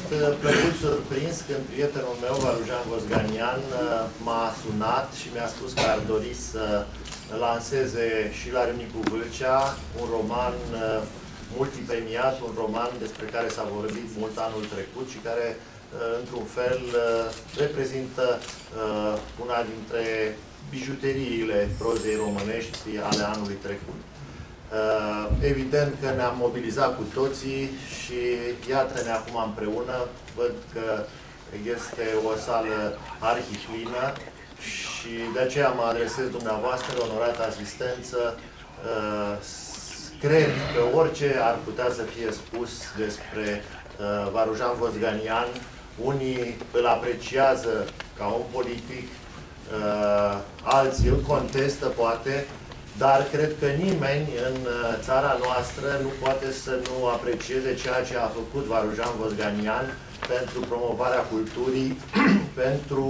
plăcut surprins când prietenul meu, Varujan Vosganian, m-a sunat și mi-a spus că ar dori să lanseze și la Râmnicu Vâlcea un roman multipremiat, un roman despre care s-a vorbit mult anul trecut și care, într-un fel, reprezintă una dintre bijuteriile prozei românești ale anului trecut. Evident că ne-am mobilizat cu toții și iată-ne acum împreună. Văd că este o sală arhiplină și de aceea mă adresez dumneavoastră, onorată asistență. Cred că orice ar putea să fie spus despre Varujan Vosganian, unii îl apreciază ca om politic, alții îl contestă, poate, dar cred că nimeni în țara noastră nu poate să nu aprecieze ceea ce a făcut Varujan Vosganian pentru promovarea culturii, pentru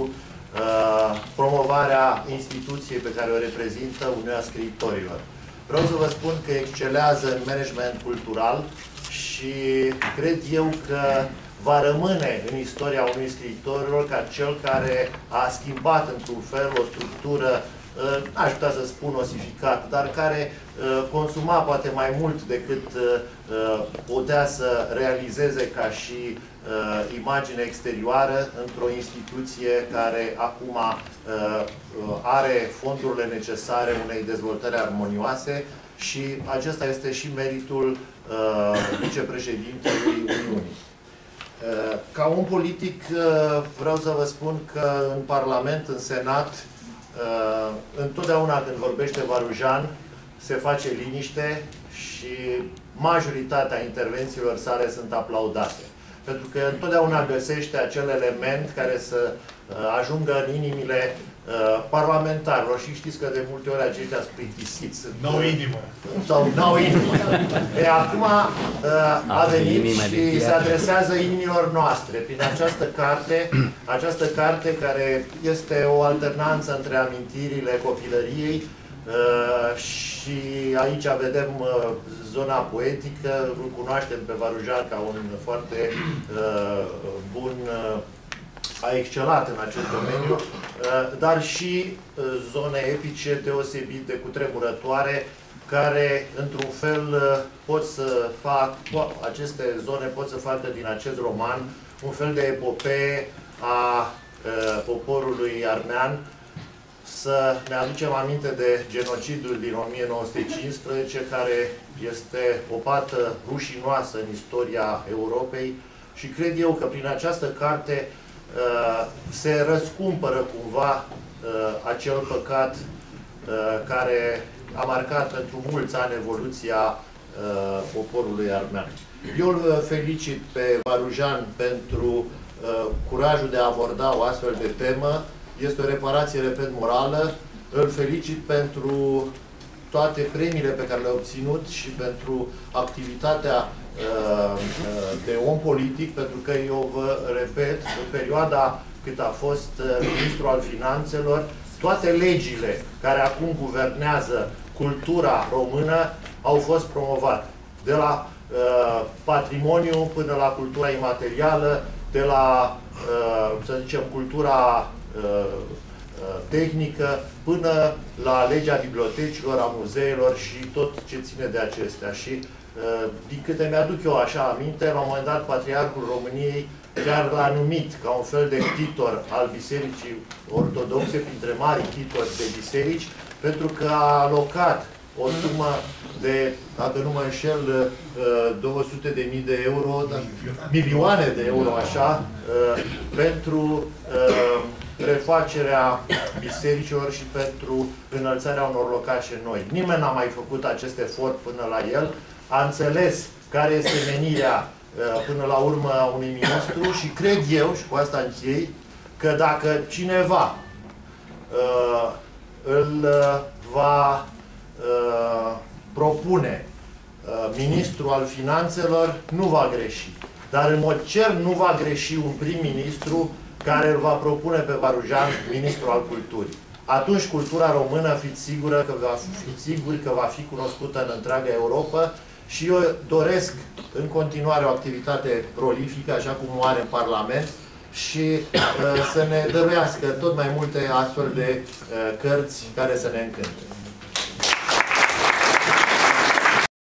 promovarea instituției pe care o reprezintă Uniunea Scriitorilor. Vreau să vă spun că excelează în management cultural și cred eu că va rămâne în istoria unui scriitorilor ca cel care a schimbat într-un fel o structură, n-aș putea să spun osificat, dar care consuma poate mai mult decât putea să realizeze ca și imagine exterioară într-o instituție care acum are fondurile necesare unei dezvoltări armonioase și acesta este și meritul vicepreședintelui Uniunii. Ca om politic vreau să vă spun că în Parlament, în Senat, întotdeauna când vorbește Varujan, se face liniște și majoritatea intervențiilor sale sunt aplaudate. Pentru că întotdeauna găsește acel element care să ajungă în inimile parlamentarilor și știți că de multe ori aceștia sunt plictisiți. N-au inimă. Sau n-au inimă. Acum a venit și se adresează inimilor noastre prin această carte care este o alternanță între amintirile copilăriei și aici vedem zona poetică, îl cunoaștem pe Varujan ca un foarte bun, a excelat în acest domeniu, dar și zone epice deosebit de cutremurătoare, care, într-un fel, aceste zone pot să facă din acest roman un fel de epopee a poporului armean. Să ne aducem aminte de genocidul din 1915, care este o pată rușinoasă în istoria Europei și cred eu că prin această carte se răscumpără cumva acel păcat care a marcat pentru mulți ani evoluția poporului armean. Eu îl felicit pe Varujan pentru curajul de a aborda o astfel de temă. Este o reparație, repet, morală. Îl felicit pentru toate premiile pe care le-a obținut și pentru activitatea de om politic, pentru că eu vă repet, în perioada cât a fost ministru al finanțelor, toate legile care acum guvernează cultura română au fost promovate. De la patrimoniu până la cultura imaterială, de la, să zicem, cultura tehnică, până la legea bibliotecilor, a muzeelor și tot ce ține de acestea. Și din câte mi-aduc eu așa aminte, la un moment dat Patriarhul României chiar l-a numit ca un fel de titor al Bisericii Ortodoxe, printre mari titori de biserici, pentru că a alocat o sumă de, dacă nu mă înșel, 200.000 de euro, milioane de euro, așa, pentru refacerea bisericilor și pentru înălțarea unor locașe noi. Nimeni n-a mai făcut acest efort până la el. A înțeles care este menirea până la urmă a unui ministru și cred eu, și cu asta închei, că dacă cineva îl va propune ministru al finanțelor, nu va greși. Dar în mod cert nu va greși un prim-ministru care îl va propune pe Varujan ministru al culturii. Atunci cultura română, fiți siguri că va fi cunoscută în întreaga Europa și eu doresc în continuare o activitate prolifică, așa cum o are în Parlament, și să ne dăruiască tot mai multe astfel de cărți care să ne încânte.